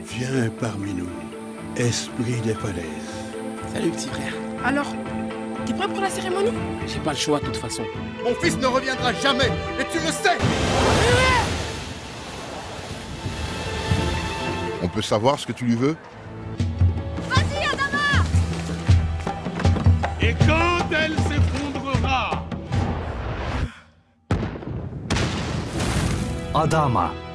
Viens parmi nous, esprit des falaises. Salut petit frère. Alors, t'es prêt pour la cérémonie? J'ai pas le choix de toute façon. Mon fils ne reviendra jamais, et tu le sais. On peut savoir ce que tu lui veux? Vas-y, Adama! Et quand elle s'effondrera, Adama.